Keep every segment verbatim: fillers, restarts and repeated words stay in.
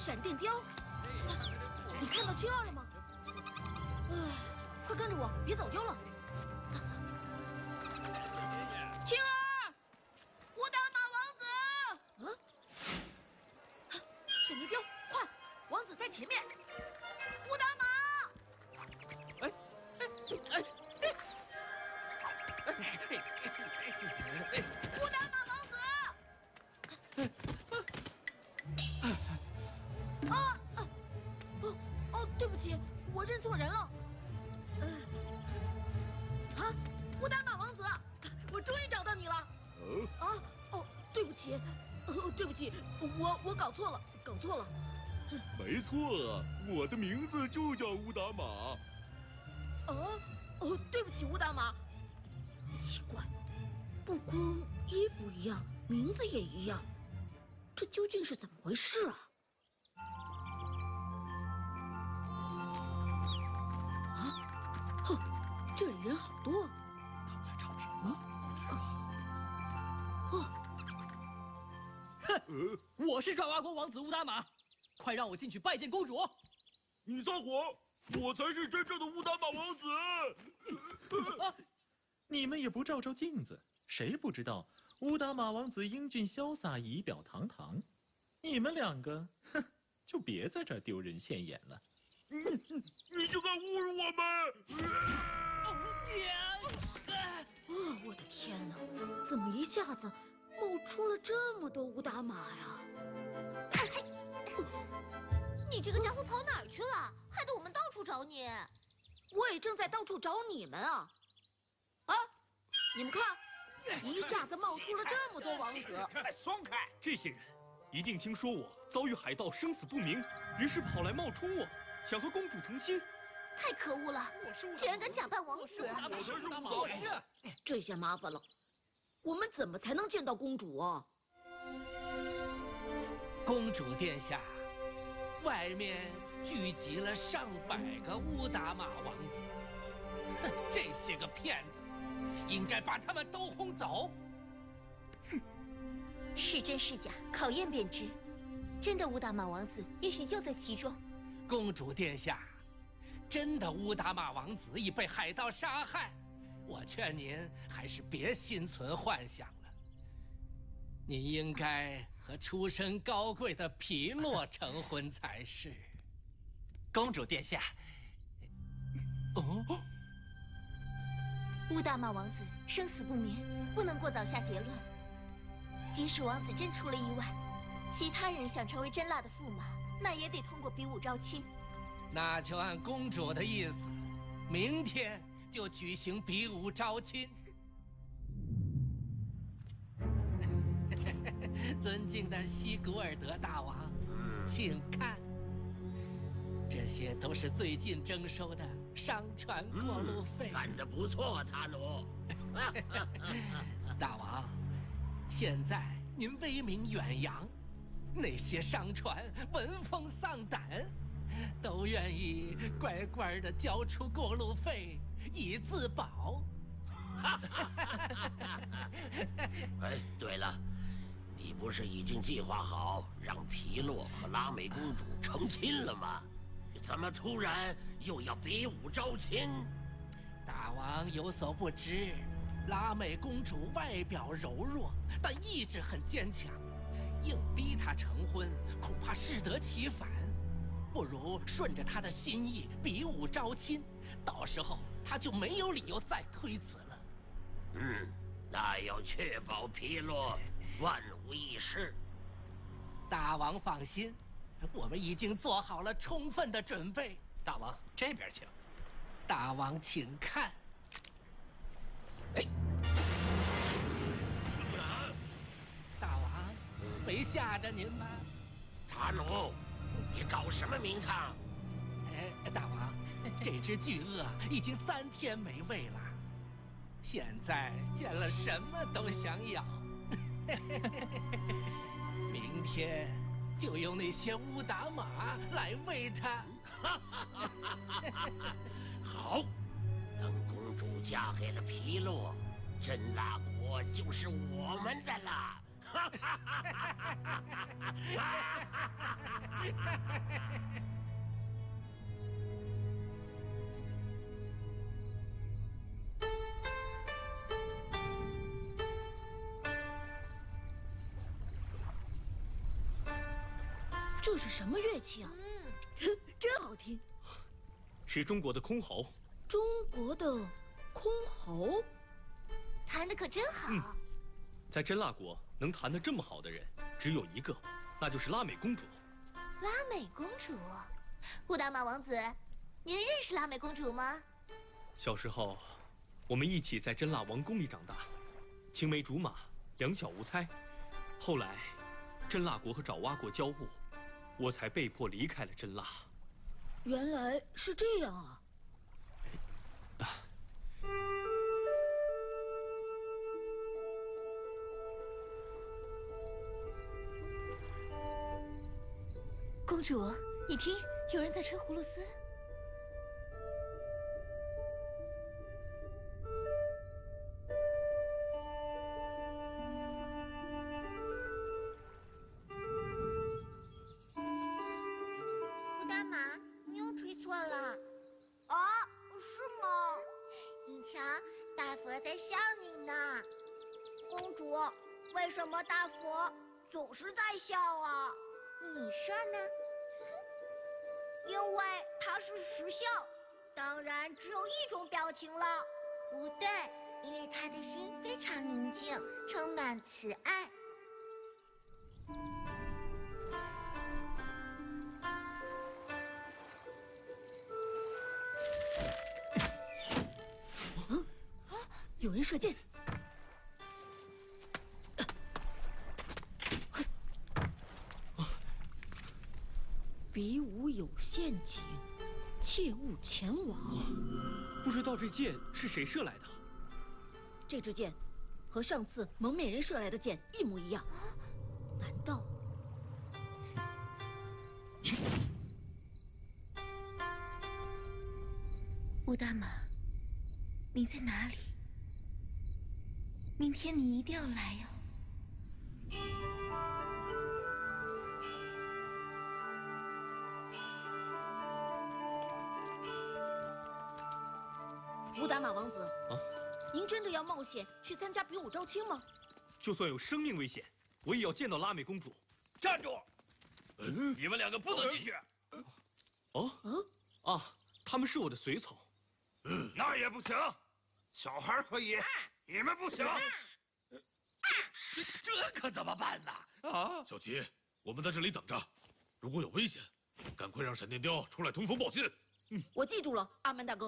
闪电雕，你看到青儿了吗？哎，快跟着我，别走丢了。青儿，乌达玛王子！啊，闪电雕，快，王子在前面。乌达玛！ 哎哎哎！ 乌达玛王子！啊啊！哦哦，对不起，我认错人了。呃，啊，乌达玛王子，我终于找到你了。啊哦，对不起，哦，对不起，我我搞错了，搞错了。 没错，我的名字就叫乌达玛。 哦哦，对不起，乌达玛。奇怪。 不光衣服一样，名字也一样，这究竟是怎么回事啊？啊！哼，这里人好多。 他们在唱什么？不知道。 哦， 哼！我是爪哇国王子乌达玛，快让我进去拜见公主！ 你撒谎！我才是真正的乌达玛王子。 啊、你们也不照照镜子。 谁不知道乌达玛王子英俊潇洒、仪表堂堂？你们两个，哼，就别在这儿丢人现眼了。 你你就敢侮辱我们！ 哦，我的天哪！怎么一下子冒出了这么多乌达玛呀？ 你这个家伙跑哪儿去了？害得我们到处找你。 我也正在到处找你们啊！啊，你们看。 一下子冒出了这么多王子， 快松开！ 这些人一定听说我遭遇海盗，生死不明，于是跑来冒充我，想和公主成亲。 太可恶了！竟然敢假扮王子！ 我是乌达玛，我是。 这下麻烦了，我们怎么才能见到公主啊？ 公主殿下，外面聚集了上百个乌达玛王子，哼，这些个骗子！ 应该把他们都轰走。 哼，是真是假，考验便知。真的乌达玛王子也许就在其中。 公主殿下，真的乌达玛王子已被海盗杀害，我劝您还是别心存幻想了。您应该和出身高贵的皮洛成婚才是。 公主殿下， 哦。 乌达玛王子生死不明，不能过早下结论。即使王子真出了意外，其他人想成为真腊的驸马，那也得通过比武招亲。 那就按公主的意思，明天就举行比武招亲。尊敬的西古尔德大王，请看，这些都是最近征收的。 商船过路费、 嗯、干得不错，查努。 大王，现在您威名远扬，那些商船闻风丧胆，都愿意乖乖的交出过路费以自保。 哎，对了，你不是已经计划好让皮洛和拉美公主成亲了吗？ 怎么突然又要比武招亲？ 大王有所不知，拉美公主外表柔弱，但意志很坚强，硬逼她成婚，恐怕适得其反。不如顺着她的心意比武招亲，到时候她就没有理由再推辞了。 嗯，那要确保皮洛万无一失。 大王放心。 我们已经做好了充分的准备。 大王，这边请。 大王，请看。哎，大王，没吓着您吧？ 查努，你搞什么名堂？ 哎，大王，这只巨鳄已经三天没喂了，现在见了什么都想咬。明天。 就用那些乌达玛来喂它。 好，等公主嫁给了皮洛，真腊国就是我们的了。 这是什么乐器啊？嗯，真好听。 是中国的箜篌。 中国的箜篌， 弹的可真好。 嗯，在真腊国能弹得这么好的人只有一个，那就是拉美公主。 拉美公主，乌达玛王子，您认识拉美公主吗？ 小时候，我们一起在真腊王宫里长大，青梅竹马，两小无猜。后来，真腊国和爪哇国交恶，我才被迫离开了真腊。 原来是这样啊！ 公主，你听，有人在吹葫芦丝。 乌达玛，你又吹错了。 啊，是吗？ 你瞧，大佛在笑你呢。 公主，为什么大佛总是在笑啊？ 你说呢？ 因为他是实笑，当然只有一种表情了。 不对，因为他的心非常宁静，充满慈爱。 嗯，有人射箭。比武有陷阱，切勿前往。 不知道这箭是谁射来的？ 这支箭和上次蒙面人射来的箭一模一样，难道？ 乌达玛，你在哪里？明天你一定要来哟。 乌达玛王子， 啊， 您真的要冒险去参加比武招亲吗？ 就算有生命危险，我也要见到拉美公主。 站住！你们两个不能进去。 哦， 嗯， 啊，他们是我的随从。 嗯，那也不行。小孩可以，你们不行。这可怎么办呢？啊，小齐，我们在这里等着，如果有危险，赶快让闪电雕出来通风报信。 嗯，我记住了，阿曼大哥。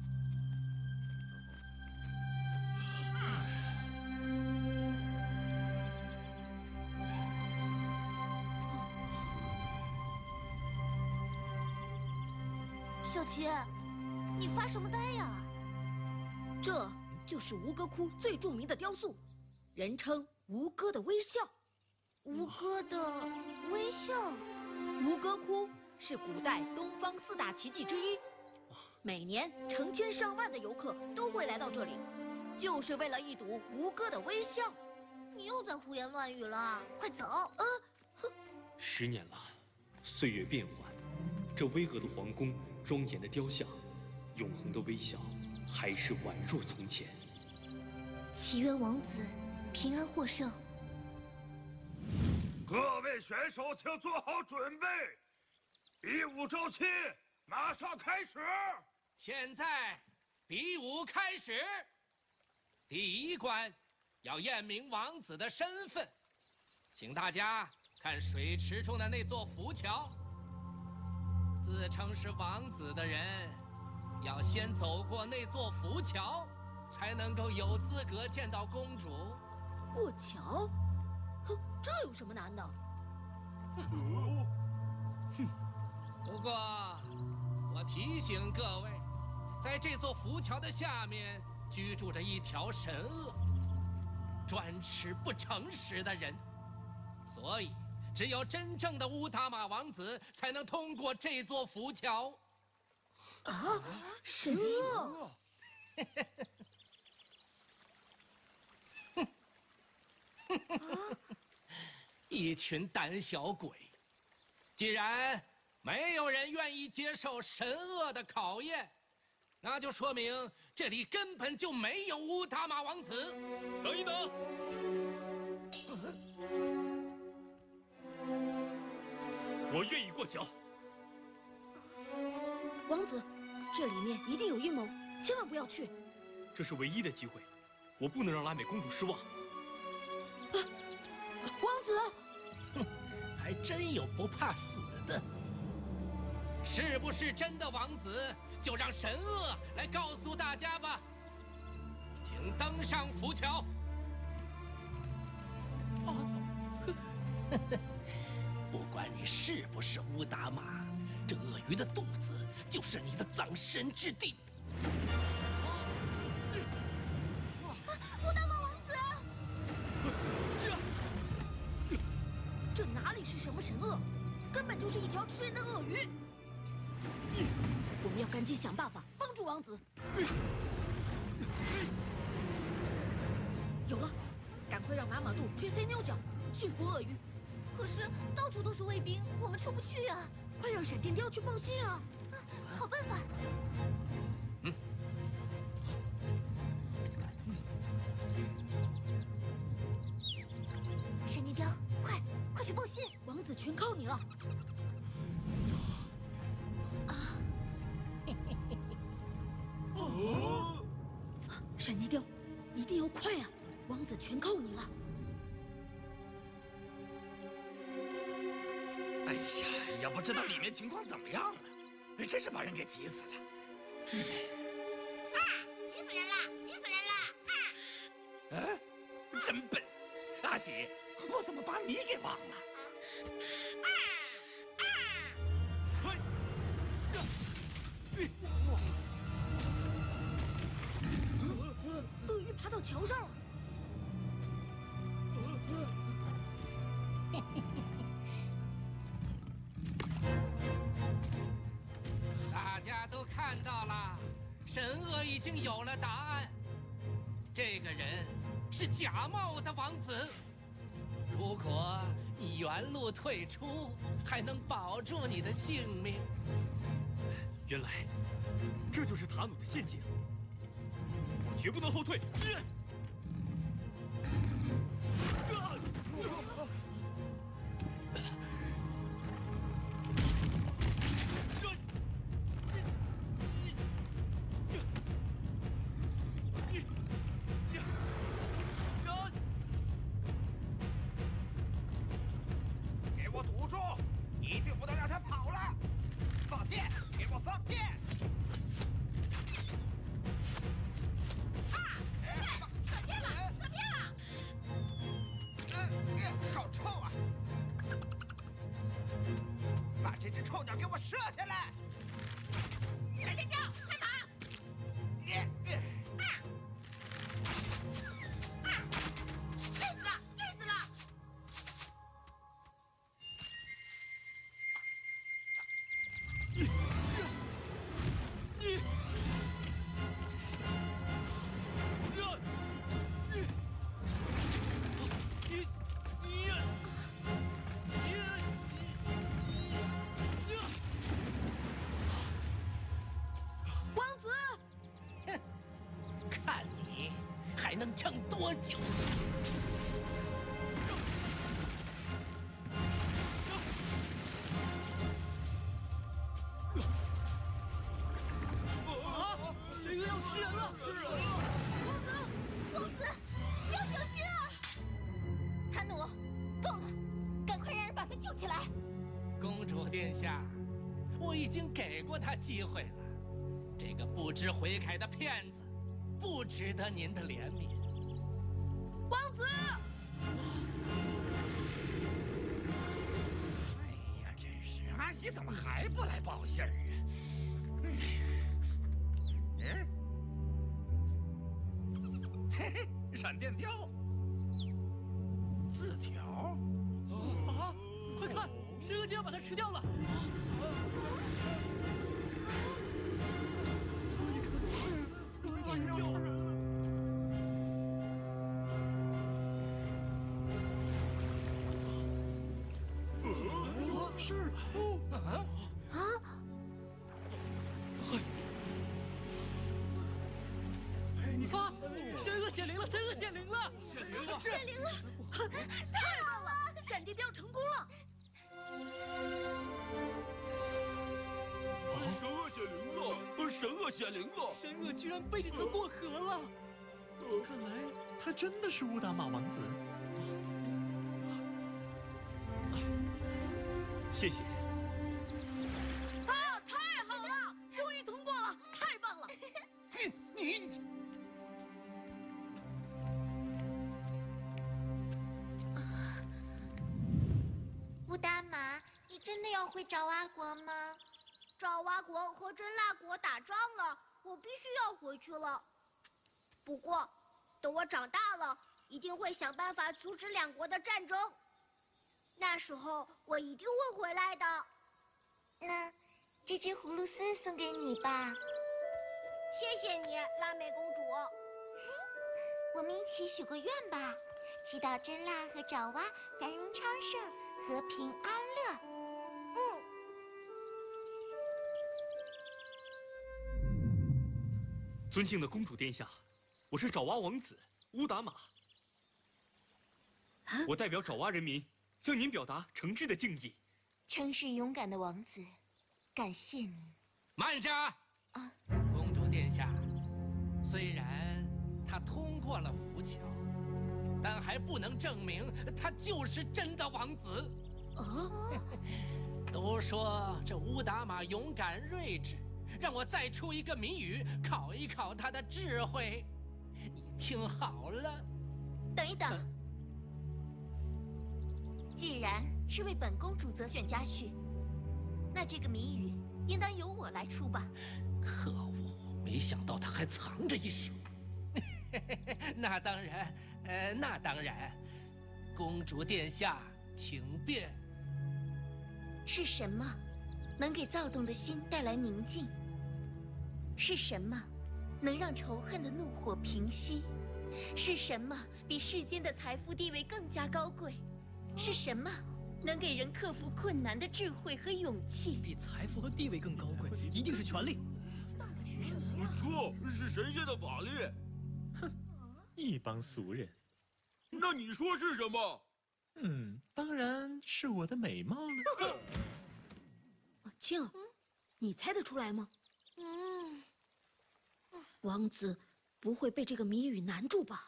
小齐，你发什么呆呀？ 这就是吴哥窟最著名的雕塑，人称吴哥的微笑。 吴哥的微笑。 吴哥窟是古代东方四大奇迹之一，每年成千上万的游客都会来到这里，就是为了一睹吴哥的微笑。 你又在胡言乱语了，快走！ 呃， 十年了，岁月变幻，这巍峨的皇宫，庄严的雕像，永恒的微笑，还是宛若从前。 祈愿王子平安获胜。 各位选手，请做好准备，比武招亲马上开始。 现在，比武开始。第一关，要验明王子的身份，请大家看水池中的那座浮桥。自称是王子的人，要先走过那座浮桥，才能够有资格见到公主。 过桥？哼，这有什么难的？ 哼，不过，我提醒各位，在这座浮桥的下面居住着一条神恶，专吃不诚实的人，所以只有真正的乌达玛王子才能通过这座浮桥。 啊，神恶！ 啊一群胆小鬼！既然没有人愿意接受神恶的考验，那就说明这里根本就没有乌达玛王子。 等一等，我愿意过桥。 王子，这里面一定有阴谋，千万不要去。 这是唯一的机会，我不能让拉美公主失望。 啊，王子， 哼，还真有不怕死的。是不是真的王子，就让神恶来告诉大家吧。请登上浮桥。哦，不管你是不是乌达玛，这鳄鱼的肚子就是你的葬身之地。 乌达玛王子， 这哪里是什么神恶，根本就是一条吃人的鳄鱼。我们要赶紧想办法帮助王子。有了，赶快让马马杜吹黑妞角，驯服鳄鱼。 可是到处都是卫兵，我们出不去啊！ 快让闪电雕去报信啊！ 啊，好办法。 嗯。 闪电雕，快快去报信！ 王子全靠你了。啊！哦！闪电雕，一定要快啊！王子全靠你了。 哎呀，也不知道里面情况怎么样了，真是把人给急死了。 啊！急死人了！急死人了！ 啊！哎，真笨，阿喜，我怎么把你给忘了？ 啊啊！ 哎！ 鳄鱼爬到桥上了。 大家都看到了，神恶已经有了答案。这个人是假冒的王子。如果你原路退出，还能保住你的性命。 原来，这就是塔努的陷阱。我绝不能后退。 给我堵住！一定不能让他跑了！放箭！给我放箭！ 啊！射偏了！射偏了！ 嗯，好臭啊！把这只臭鸟给我射下来！ 闪电雕，快跑！啊！啊！累死了，累死了！ 王子， 哼，看你还能撑多久！ 啊！这个要吃人了！吃人了！ 王子，王子，你要小心啊！塔努，够了，赶快让人把他救起来！ 公主殿下，我已经给过他机会了。这个不知悔改的骗子，不值得您的怜悯。 王子， 哎呀，真是，阿喜怎么还不来报信儿啊？嗯，嘿嘿，闪电雕，字条。 啊！快看，神恶就要把它吃掉了！ 神鳄显灵了！ 显灵了！ 显灵了！太棒了！闪电雕成功了！ 神鳄显灵了！神鳄显灵了！ 神鳄居然背着他过河了！ 看来他真的是乌达玛王子。 谢谢。 啊，太好了！终于通过了，太棒了！ 你你。 乌达玛，你真的要回爪哇国吗？爪哇国和真腊国打仗了，我必须要回去了。不过，等我长大了，一定会想办法阻止两国的战争。那时候我一定会回来的。那这只葫芦丝送给你吧。谢谢你，拉美公主。我们一起许个愿吧，祈祷真腊和爪哇繁荣昌盛，和平安乐。嗯。 尊敬的公主殿下，我是爪哇王子乌达玛。我代表爪哇人民向您表达诚挚的敬意。 称是勇敢的王子，感谢你。 慢着！啊，公主殿下，虽然他通过了浮桥，但还不能证明他就是真的王子。 啊！ 都说这乌达玛勇敢睿智，让我再出一个谜语，考一考他的智慧。你听好了。 等一等，既然是为本公主择选佳婿，那这个谜语应当由我来出吧。 可恶，没想到他还藏着一手。那当然，呃，那当然，公主殿下，请便。 是什么能给躁动的心带来宁静？是什么能让仇恨的怒火平息？是什么比世间的财富地位更加高贵？是什么能给人克服困难的智慧和勇气？ 比财富和地位更高贵，一定是权力。 到底是什么呀？ 错，是神仙的法力。 哼，一帮俗人。 那你说是什么？ 嗯，当然是我的美貌了。 庆，嗯、你猜得出来吗？ 嗯， 王子不会被这个谜语难住吧？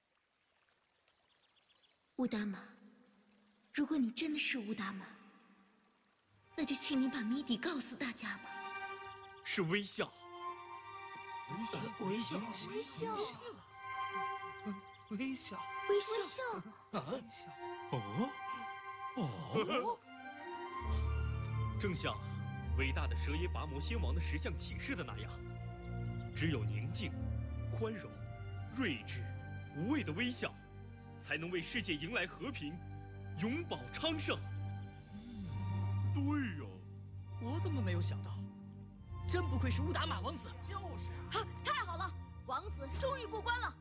乌达玛，如果你真的是乌达玛，那就请你把谜底告诉大家吧。 是微笑。 微笑，微笑， 微笑， 微笑， 微笑， 啊！ 哦，哦， 正像伟大的蛇耶拔摩先王的石像启示的那样，只有宁静、宽容、睿智、无畏的微笑，才能为世界迎来和平，永保昌盛。 对呀， 我怎么没有想到？真不愧是乌达玛王子。 就是啊！太好了，王子终于过关了。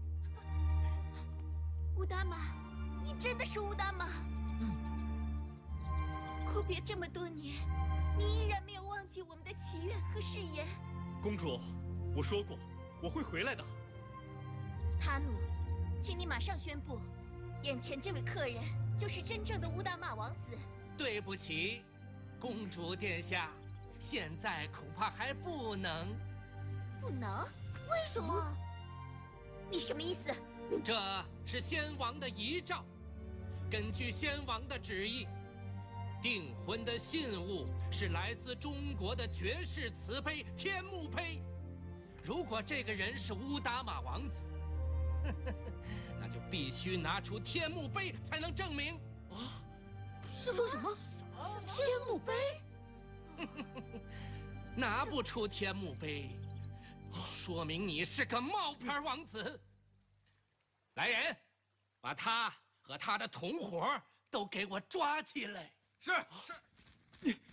乌达玛，你真的是乌达玛？ 嗯。 阔别这么多年，你依然没有忘记我们的祈愿和誓言。 公主，我说过我会回来的。 塔努，请你马上宣布，眼前这位客人就是真正的乌达玛王子。 对不起，公主殿下，现在恐怕还不能。 不能？为什么？你什么意思？ 这是先王的遗诏，根据先王的旨意，订婚的信物是来自中国的绝世瓷胚天目胚。如果这个人是乌达玛王子，那就必须拿出天目碑才能证明。 啊！是说什么？天目碑？ 拿不出天目碑，就说明你是个冒牌王子。来人，把他和他的同伙都给我抓起来！ 是是。